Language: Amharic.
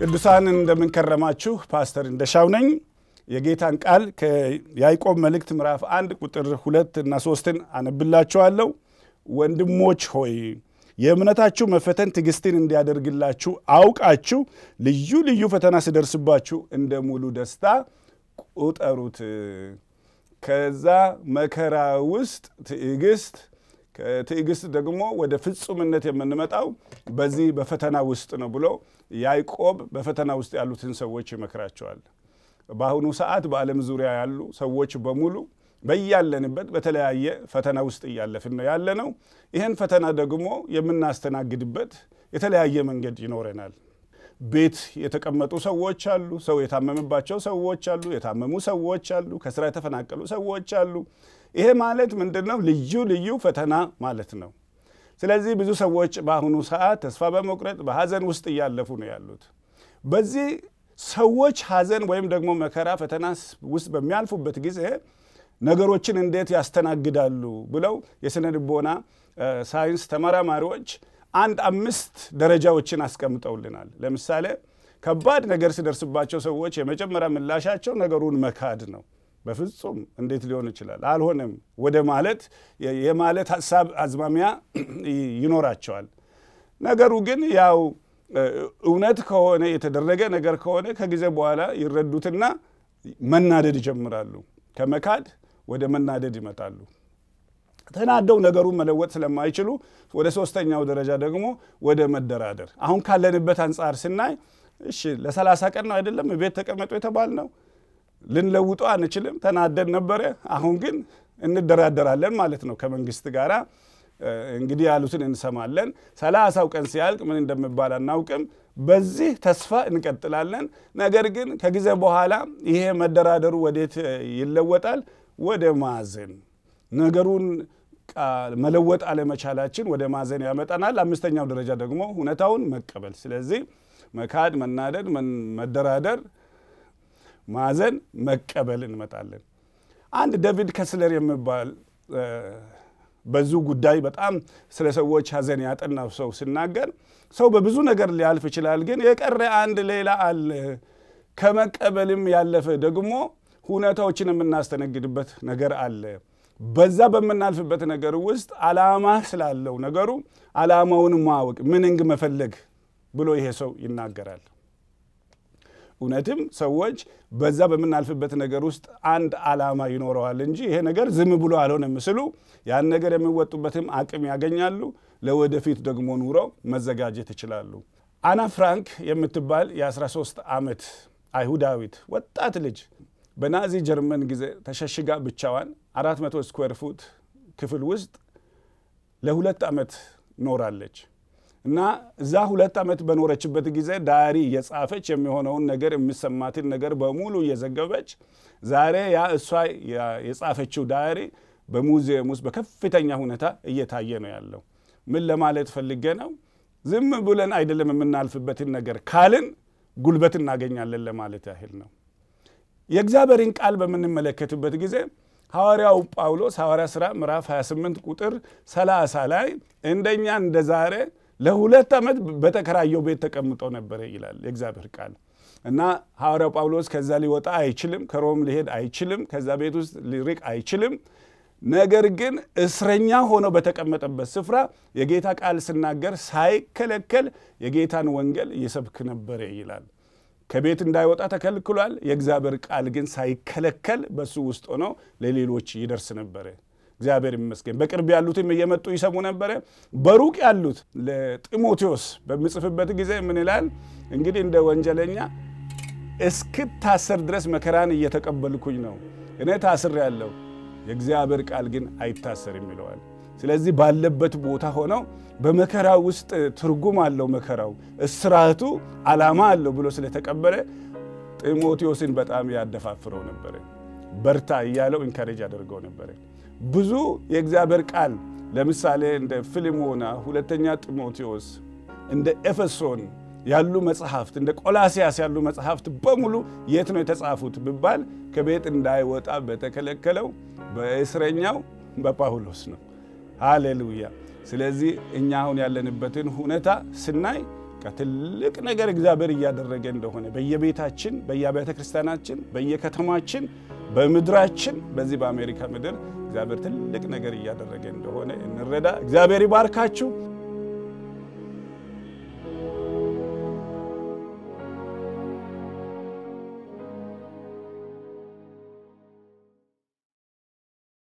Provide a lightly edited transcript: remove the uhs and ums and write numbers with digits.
ቅዱሳን እንደምን ከረማችሁ ፓስተር እንደሻው ነኝ የጌታን ቃል ከያዕቆብ መልእክት ምዕራፍ 1 ቁጥር 2 እና 3 አነብላችኋለሁ ወንድሞች ሆይ የእምነታችሁ መፈተን ትዕግስትን እንዲያደርግላችሁ አውቃችሁ ልዩ ልዩ ፈተና ሲደርስባችሁ እንደ ሙሉ ደስታ ቁጠሩት ከዛ መከራ ውስጥ ትዕግስት ደግሞ ወደ ፍጹምነት የምንመጣው በዚህ በፈተና ውስጥ ነው ብሎ ያዕቆብ በፈተና ውስጥ ያሉትን ሰዎች ይመክራቸዋል በአሁኑ ሰዓት በዓለም ዙሪያ ያሉ ሰዎች በሙሉ በያለንበት በተለያየ ፈተና ውስጥ ያለፍን ነው ያለነው ይሄን ፈተና ደግሞ የምናስተናግድበት የተለያየ መንገድ ይኖረናል ቤት የተቀመጡ ሰዎች አሉ ሰው የታመመባቸው ሰዎች አሉ የታመሙ ሰዎች አሉ ከስራ የተፈናቀሉ ሰዎች አሉ ይሄ ማለት ምንድነው ልዩ ፈተና ማለት ነው ስለዚህ ብዙ ሰዎች በአሁኑ ሰዓት ተስፋ በመቁረጥ በሐዘን ውስጥ ያለፉ ነው ያሉት በዚህ ሰዎች ሐዘን ወይም ደግሞ መከራ ፈተና ውስጥ በሚያልፉበት ጊዜ ነገሮችን እንዴት ያስተናግዳሉ ብለው የስነ ልቦና ሳይንስ ተመራማሪዎች 5 ደረጃዎችን አስቀምጠውልናል ለምሳሌ ከባድ ነገር ሲደርስባቸው ሰዎች የመጀመሪያ ምላሻቸው ነገሩን መካድ ነው በፍጹም እንዴት ሊሆን ይችላል አልሆነም ወደ ማለት የማለት ሐሳብ አዝማሚያ ይኖራቸዋል ነገሩ ግን ያው እውነት ከሆነ የተደረገ ነገር ከሆነ ከጊዜ በኋላ ይረዱትና መናደድ ይጀምራሉ ከመካድ ወደ መናደድ ይመጣሉ ተናደው ነገሩን መለወጥ ስለማይችሉ ወደ 3ኛው ደረጃ ደግሞ ወደ መደራደር አሁን ካለንበት አንፃር ስናይ እሺ ለ30 ቀን ነው አይደለም ቤት ተቀመጡ የተባልነው ልንለውጠው አንችልም ተናደድ ነበር አሁን ግን እንደራደራለን ማለት ነው ከመንግስት ጋራ እንግዲህ ያሉትን እንሰማለን 30 ቀን ሲያልቅ ምን እንደምባል አናውቅም በዚህ ተስፋ እንቀጥላለን ነገር ግን ከጊዜ በኋላ ይሄ መደራደሩ ወዴት ይለወጣል ወደ ማዘን ነገሩን መለወጥ አለመቻላችን ወደ ማዘን ያመጣናል 5ኛው ደረጃ ደግሞ ሁኔታውን መቀበል ስለዚህ መካድ መናደድ መደራደር ማዘን መቀበል እንመጣለን አንድ ዴቪድ ከስለር የሚባል በዙ ጉዳይ በጣም ስለ ሰዎች ሐዘን ያጠናው ሰው ሲናገር ሰው በብዙ ነገር ሊያልፍ ይችላል ግን የቀረ አንድ ሌላ አለ ከመቀበልም ያለፈ ደግሞ ሁኔታዎችን የምናስተናግድበት ነገር አለ በዛ በመናልፍበት ነገር ውስጥ ዓላማ ስላለው ነገሩ ዓላማውን ማወቅ ምንንግ መፈለግ ብሎ ይሄ ሰው ይናገራል እውነትም ሰዎች በዛ በመናልፍበት ነገር ውስጥ አንድ ዓላማ ይኖረዋል እንጂ ይሄ ነገር ዝም ብሎ አልሆነም መስሉ ያን ነገር የሚወጡበትም አቅም ያገኛሉ ለወደፊት ደግሞ ኑረው መዘጋጀት ይችላሉ አና ፍራንክ የምትባል የ13 ዓመት አይሁዳዊት ወጣት ልጅ በናዚ ጀርመን ጊዜ ተሸሽጋ ብቻዋን 400 ስኩዌር ፉት ክፍል ውስጥ ለ2 ዓመት ኖራለች እና እዛ 2 ዓመት በኖረችበት ጊዜ ዳይሪ የጻፈች የሚሆነውን ነገር የሚሰማትን ነገር በሙሉ እየዘገበች ዛሬ ያ እሷ የጻፈችው ዳይሪ በሙዚየም ውስጥ በከፍተኛ ሁኔታ እየታየ ነው ያለው ምን ለማለት ፈልጌ ነው ዝም ብለን አይደለም የምናልፍበትን ነገር ካልን ጉልበት እናገኛለን ለማለት ያህል ነው የእግዚአብሔርን ቃል በመንመለከትበት ጊዜ ሐዋርያው ጳውሎስ ሐዋርያ ሥራ ምዕራፍ 28 ቁጥር 30 ላይ እንደኛ እንደዛሬ ለ2 ዓመት በተከራየው ቤት ተቀምጦ ነበር ይላል የእግዚአብሔር ቃል እና ሐዋርያው ጳውሎስ ከዛ ሊወጣ አይችልም ከሮም ሊሄድ አይችልም ከዛ ቤት ውስጥ ሊርቅ አይችልም ነገር ግን እስረኛ ሆኖ በተቀመጠበት ስፍራ የጌታ ቃል ሲናገር ሳይከለከል የጌታን ወንጌል ይሰብክ ነበር ይላል ከቤት እንዳይወጣ ተከልክሏል የእግዚአብሔር ቃል ግን ሳይከለከል በሱ ውስጥ ሆኖ ለሌሎች ይደርስ ነበር እግዚአብሔር ይመስገን በቅርብ ያሉትም እየመጡ ይሰሙ ነበር በሩቅ ያሉት ለጢሞቴዎስ በሚጽፍበት ጊዜ ምን ይላል እንግዲህ እንደ ወንጀለኛ እስክታሰር ድረስ መከራን እየተቀበልኩኝ ነው እኔ ታስሬያለሁ የእግዚአብሔር ቃል ግን አይታሰርም ይለዋል ስለዚህ ባለበት ቦታ ሆኖ በመከራ ውስጥ ትርጉም አለው መከራው እስራቱ ዓላማ አለው ብሎ ስለተቀበለ ጢሞቴዎስን በጣም ያደፋፍረው ነበር በርታ ይያለው ኢንካሬጅ አድርገው ነበር ብዙ የእግዚአብሔር ቃል ለምሳሌ እንደ ፊልሞና ሁለተኛ ጢሞቴዎስ እንደ ኤፌሶን ያሉ መጽሐፍት እንደ ቆላሲያስ ያሉ መጽሐፍት በሙሉ የት ነው የተጻፉት ቢባል ከቤት እንዳይወጣ በተከለከለው በእስረኛው በጳውሎስ ነው ሃሌሉያ ስለዚህ እኛ አሁን ያለንበትን ሁኔታ ስናይ ትልቅ ነገር እግዚአብሔር እያደረገ እንደሆነ በየቤታችን በየአብያተ ክርስቲያናችን በየከተማችን በመድራችን በዚህ በአሜሪካ ምድር እግዚአብሔር ትልቅ ነገር እያደረገ እንደሆነ እንረዳ እግዚአብሔር ይባርካችሁ